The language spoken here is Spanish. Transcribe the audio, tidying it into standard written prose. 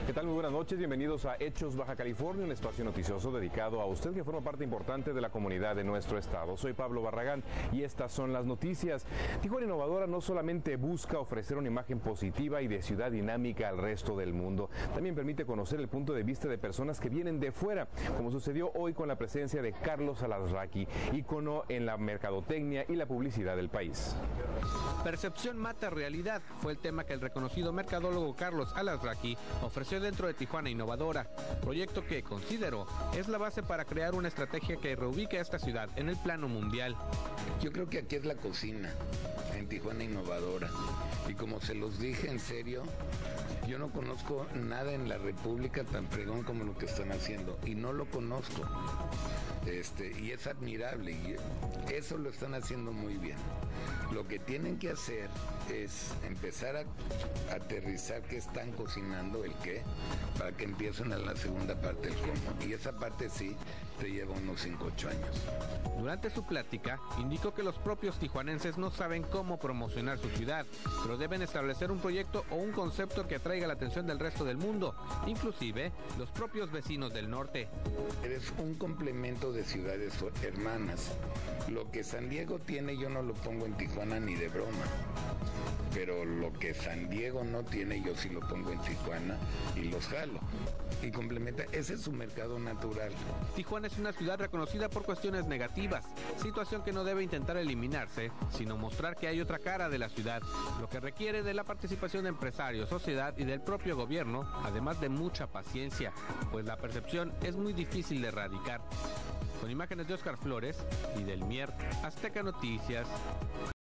¿Qué tal? Muy buenas noches, bienvenidos a Hechos Baja California, un espacio noticioso dedicado a usted que forma parte importante de la comunidad de nuestro estado. Soy Pablo Barragán y estas son las noticias. Tijuana Innovadora no solamente busca ofrecer una imagen positiva y de ciudad dinámica al resto del mundo, también permite conocer el punto de vista de personas que vienen de fuera, como sucedió hoy con la presencia de Carlos Alasraqui, ícono en la mercadotecnia y la publicidad del país. Percepción mata realidad fue el tema que el reconocido mercadólogo Carlos Alasraqui ofreció dentro de Tijuana Innovadora, proyecto que consideró es la base para crear una estrategia que reubique a esta ciudad en el plano mundial. Yo creo que aquí es la cocina, en Tijuana Innovadora, y como se los dije en serio, yo no conozco nada en la República tan fregón como lo que están haciendo, y no lo conozco. Y es admirable, y eso lo están haciendo muy bien. Lo que tienen que hacer es empezar a aterrizar qué están cocinando, el qué, para que empiecen a la segunda parte del cómo. Y esa parte sí te lleva unos 5 o 8 años. Durante su plática, indicó que los propios tijuanenses no saben cómo promocionar su ciudad, pero deben establecer un proyecto o un concepto que atraiga la atención del resto del mundo, inclusive los propios vecinos del norte. Eres un complemento de ciudades hermanas. Lo que San Diego tiene yo no lo pongo en Tijuana ni de broma, pero lo que San Diego no tiene yo sí lo pongo en Tijuana y los jalo. Y complementa, ese es su mercado natural. Tijuana es una ciudad reconocida por cuestiones negativas, situación que no debe intentar eliminarse, sino mostrar que hay otra cara de la ciudad, lo que requiere de la participación de empresarios, sociedad y del propio gobierno, además de mucha paciencia, pues la percepción es muy difícil de erradicar. Con imágenes de Oscar Flores y del Mier, Azteca Noticias.